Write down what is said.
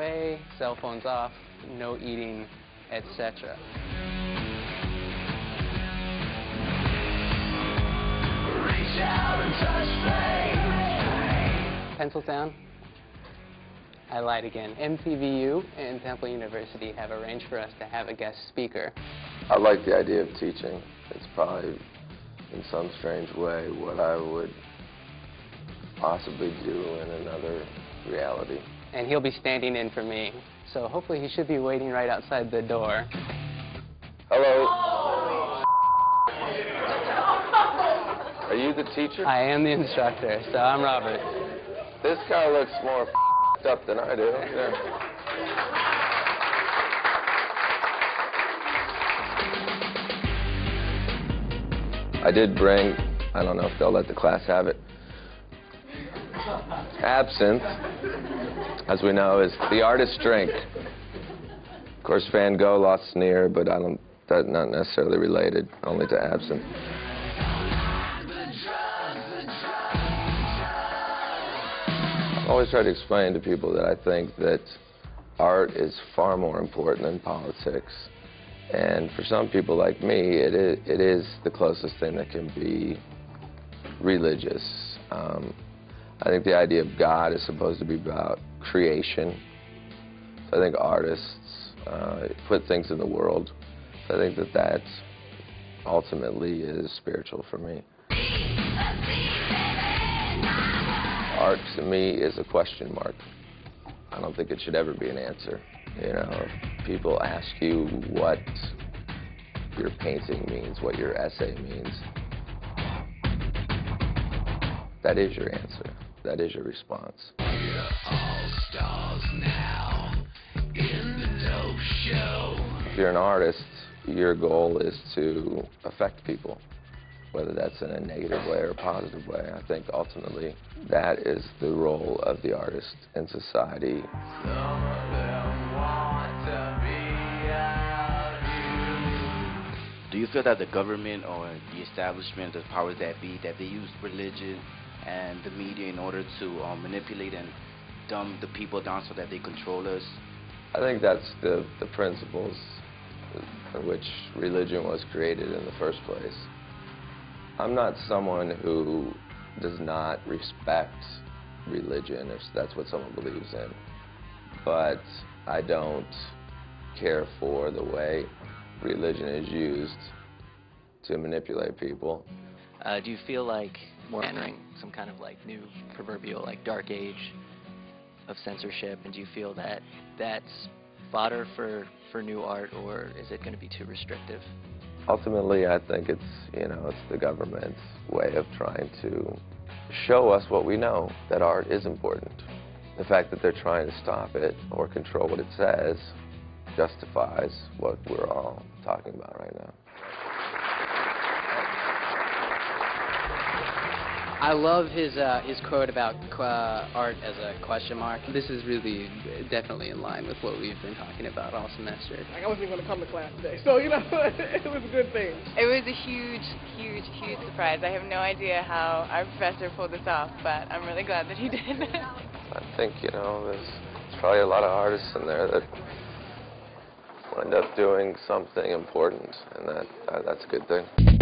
away, cell phones off, no eating, etc. Reach out and touch Pencils down. I lied again. MTVU and Temple University have arranged for us to have a guest speaker. I like the idea of teaching. It's probably, in some strange way, what I would possibly do in another reality. And he'll be standing in for me, so hopefully he should be waiting right outside the door. Hello. Are you the teacher? I am the instructor, so I'm Robert. This guy looks more up than I do. Yeah. I did bring, I don't know if they'll let the class have it, absinthe, as we know, is the artist's drink. Of course, Van Gogh lost an ear, but that's not necessarily related, only to absinthe. I always try to explain to people that I think that art is far more important than politics. And for some people like me, it is the closest thing that can be religious. I think the idea of God is supposed to be about creation. So I think artists put things in the world. So I think that ultimately is spiritual for me. Art, to me, is a question mark. I don't think it should ever be an answer. You know, if people ask you what your painting means, what your essay means, that is your answer. That is your response. We're all stars now in the dope show. If you're an artist, your goal is to affect people, whether that's in a negative way or a positive way. I think ultimately that is the role of the artist in society. Some of them want to be out here. Do you feel that the government or the establishment, the powers that be, that they use religion and the media in order to manipulate and dumb the people down so that they control us? I think that's the principles in which religion was created in the first place. I'm not someone who does not respect religion if that's what someone believes in, but I don't care for the way religion is used to manipulate people. Do you feel like we're entering some kind of like new proverbial like dark age of censorship, and do you feel that that's fodder for new art, or is it going to be too restrictive? Ultimately, I think it's the government's way of trying to show us what we know, that art is important. The fact that they're trying to stop it or control what it says justifies what we're all talking about right now. I love his quote about art as a question mark. This is really definitely in line with what we've been talking about all semester. I wasn't going to come to class today, so, it was a good thing. It was a huge, huge, huge surprise. I have no idea how our professor pulled this off, but I'm really glad that he did. I think, there's probably a lot of artists in there that wind up doing something important, and that's a good thing.